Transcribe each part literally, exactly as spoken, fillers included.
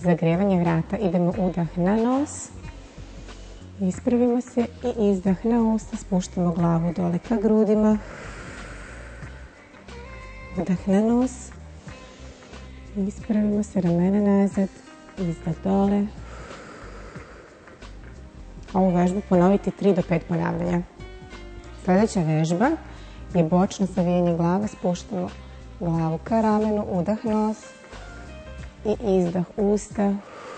zagrijevanje vrata. Idemo udah na nos, ispravimo se i izdah na usta, spuštamo glavu dole ka grudima, udah na nos, ispravimo se, ramena nazad, izdah dole. Ovu vežbu ponoviti tri do pet ponavljanja. Sljedeća vežba je bočno savijanje glave, spuštamo glavu ka ramenu, udah nos i izdah usta.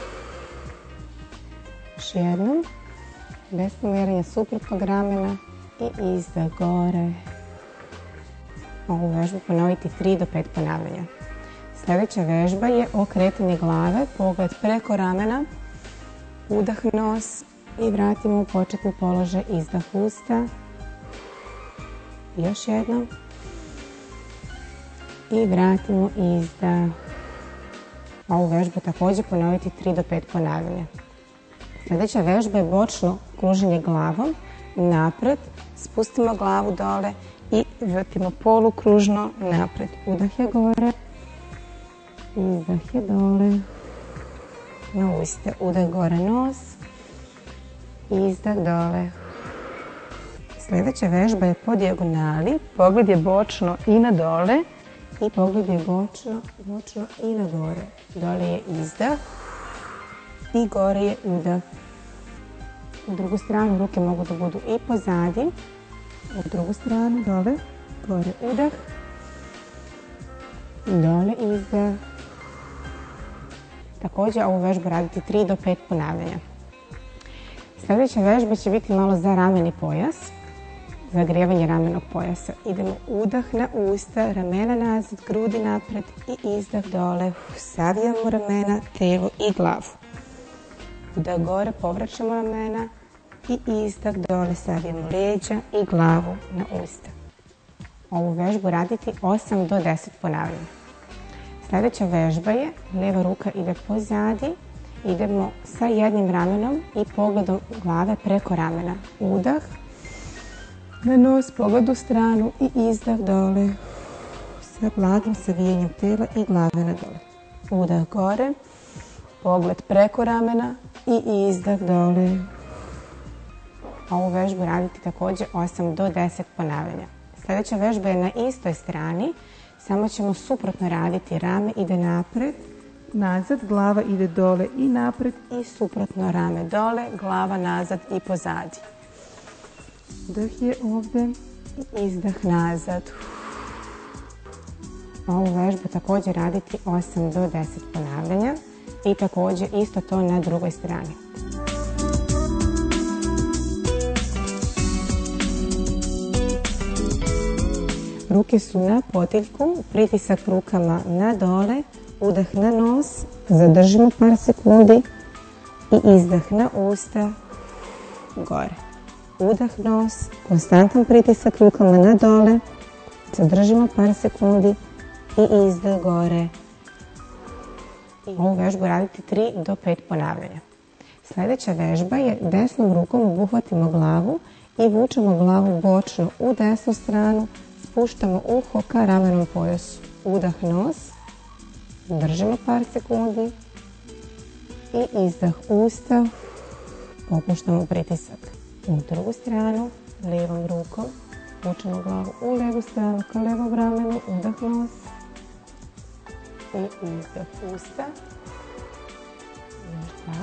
Još jednom, bez pomeranja suprotnog ramena i izdah gore. Ovu vežbu ponoviti tri do pet ponavljanja. Sljedeća vežba je okretanje glave, pogled preko ramena, udah nos i vratimo u početni položaj, izdah usta. Još jednom. I vratimo izdah. Ovu vežbu također ponoviti tri do pet ponavljanja. Sljedeća vežba je bočno kruženje glavom napred. Spustimo glavu dole i vrtimo polukružno napred. Udah je gore. Izdah je dole. Na uste. Udah gore nos. Izdah dole. Sljedeća vežba je po dijagonali. Pogled je bočno i na dole. I pogled je bočno, bočno i na gore. Dole je izdah i gore je udah. U drugu stranu ruke mogu da budu i pozadi. U drugu stranu dole, gore udah. Dole izdah. Također ovu vežbu raditi tri do pet ponavljanja. Sljedeća vežba će biti malo za rameni pojas. Zagrijevanje ramenog pojasa. Idemo udah na usta, ramena nazad, grudi napred i izdah dole. Savijamo ramena, telo i glavu. Udah gore, povraćamo ramena i izdah dole. Savijamo leđa i glavu na usta. Ovu vežbu raditi osam do deset ponavljanja. Sljedeća vežba je lijeva ruka ide pozadi. Idemo sa jednim ramenom i pogledom glave preko ramena. Udah na nos, pogled u stranu i izdah dole sa blagim savijanjem tela i glave na dole. Udah gore, pogled preko ramena i izdah dole. Ovu vežbu raditi također osam do deset ponavljanja. Sljedeća vežba je na istoj strani, samo ćemo suprotno raditi. Rame ide napred, nazad, glava ide dole i napred i suprotno, rame dole, glava nazad i pozadi. Udah je ovdje i izdah nazad. Ovu vežbu također raditi osam do deset ponavljanja i također isto to na drugoj strani. Ruke su na potiljku, pritisak rukama na dole, udah na nos, zadržimo par sekundi i izdah na usta, gore. Udah nos, konstantan pritisak rukama na dole, zadržimo par sekundi i izdah gore. Ovu vežbu raditi tri do pet ponavljanja. Sljedeća vežba je desnom rukom obuhvatimo glavu i vučemo glavu bočno u desnu stranu, spuštamo uho ka ramenom pojasu. Udah nos, držimo par sekundi i izdah usta, popuštamo pritisak. U drugu stranu, lijevom rukom, vučemo glavu u lijevu stranu ka lijevom ramenu, udah nos i izdah usta. Još dva.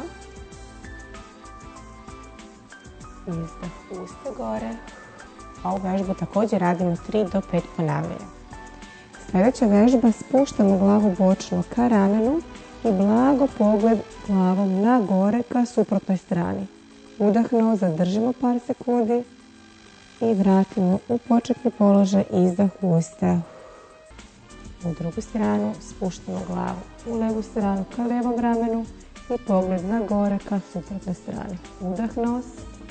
Izdah usta gore. Ovu vežbu također radimo tri do pet ponavljanja. Sljedeća vežba, spuštamo glavu bočno ka ramenu i blago pogled glavom na gore ka suprotnoj strani. Udah nos, zadržimo par sekundi i vratimo u početni položaj, izdah usta. U drugu stranu spuštamo glavu u lijevu stranu ka lijevom ramenu i pogled na gore ka suprotnoj strani. Udah nos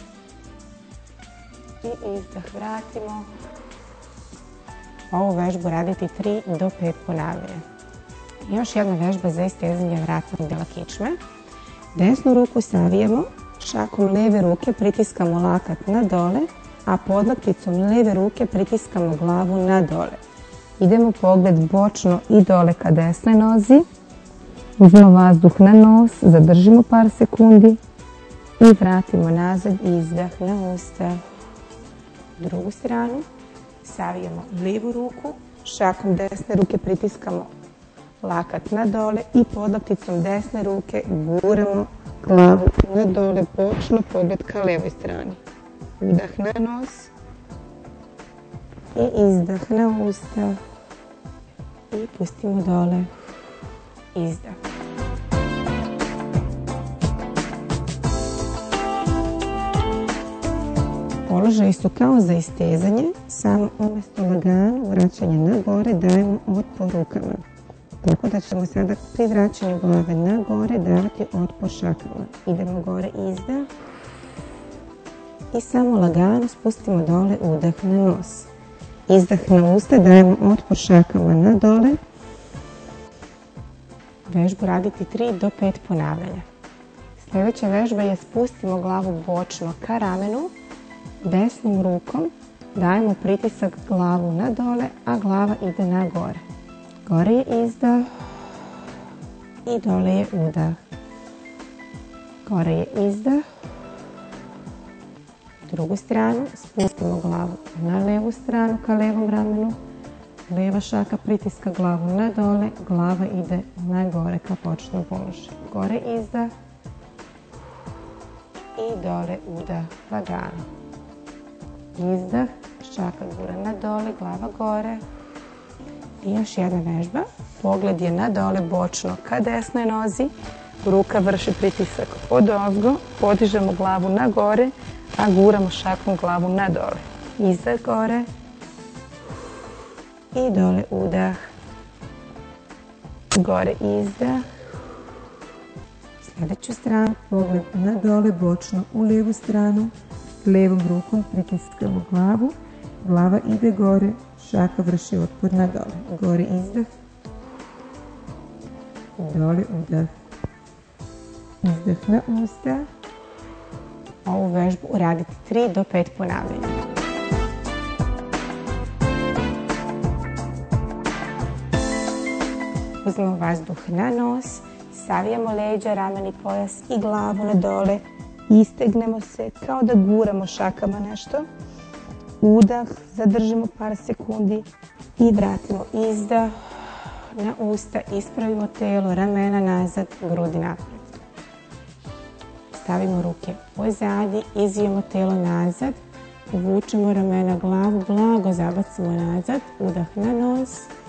i izdah vratimo. Ovu vežbu raditi tri do pet ponavljanja. Još jedna vežba za istezanje vratnog dela kičme. Desnu ruku savijemo, šakom lijeve ruke pritiskamo lakat na dole, a podlakticom lijeve ruke pritiskamo glavu na dole. Idemo pogled bočno i dole ka desnoj nozi Uzmemo vazduh na nos, zadržimo par sekundi i vratimo nazad, izdah na usta. Drugu stranu, savijemo lijevu ruku, šakom desne ruke pritiskamo lakat na dole i podlakticom desne ruke guramo glavu na dole, bočno, pogled ka levoj strani. Udah na nos i izdah na usta i pustimo dole, izdah. Položaji su kao za istezanje, samo umjesto lagano vraćanje na gore dajemo otpor rukama. Tako da ćemo sada pri vraćanju glave na gore davati otpor šakama. Idemo gore, izdah i samo lagano spustimo dole, udah na nos. Izdah na usta, dajemo otpor šakama na dole. Vežbu raditi tri do pet ponavljanja. Sljedeća vežba je spustimo glavu bočno ka ramenu. Desnom rukom dajemo pritisak glavu na dole, a glava ide na gore. Gore je izdah i dole je udah. Gore je izdah. Drugu stranu spustimo glavu na levu stranu ka levom ramenu. Lijeva šaka pritiska glavu na dole, glava ide na gore ka početnom položaju. Gore izdah i dole udah, lagano. Izdah, šaka gura na dole, glava gore. I još jedna vežba. Pogled je na dole, bočno ka desnoj nozi. Ruka vrši pritisak od ozgo. Podižemo glavu na gore, a guramo šakom glavu na dole. Izdah gore. I dole udah. Gore izdah. Sljedeću stranu. Pogled na dole, bočno u lijevu stranu. Lijevom rukom pritiskamo glavu, glava ide gore, šaka vrši otpor na dole. Gore izdah, dole udah. Izdah na usta. Ovu vežbu uraditi tri do pet ponavljanja. Uzmemo vazduh na nos, savijemo leđa, ramen i pojas i glavu na dole. Istegnemo se kao da guramo šakama nešto. Udah, zadržimo par sekundi i vratimo izdah na usta, ispravimo telo, ramena nazad, grudi naprijed. Stavimo ruke pozadi, izvijemo telo nazad, uvučemo ramena, glavu, blago zabacimo nazad, udah na nos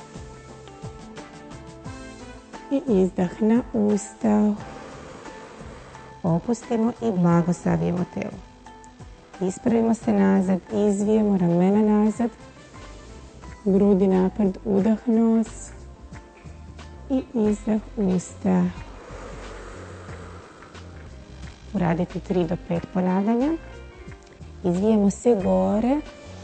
i izdah na usta. Opustimo i blago savijemo telo. Ispravimo se nazad, izvijemo ramena nazad, grudi naprijed, udah nos i izdah usta. Uraditi tri do pet ponavljanja. Izvijemo se gore.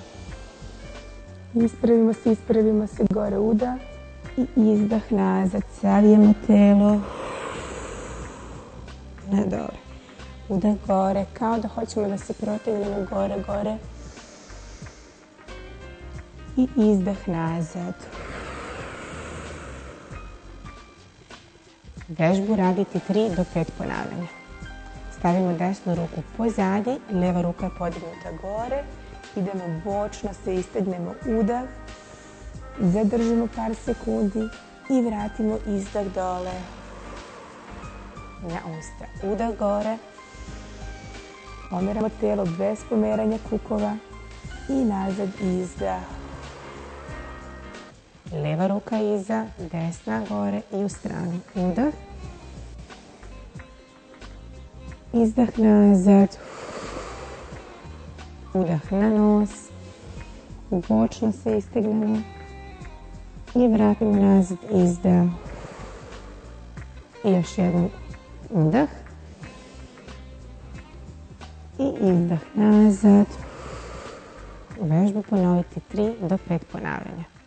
Ispravimo se, ispravimo se gore, udah i izdah nazad, savijemo telo. Na dole. Udah gore, kao da hoćemo da se protegnemo gore, gore. I izdah nazad. Vežbu raditi tri do pet ponavljanja. Stavimo desnu ruku pozadi, lijeva ruka je podignuta gore. Idemo bočno, se istegnemo, udah. Zadržimo par sekundi i vratimo izdah dole. Na usta. Udah gore. Pomeramo telo bez pomeranja kukova. I nazad izdah. Lijeva ruka iza, desna gore i u stranu. Udah. Izdah nazad. Udah na nos. Bočno se istegnemo. I vratimo nazad, izdah. I još jedan udah. I izdah nazad. Vežbu ponoviti tri do pet ponavljanja.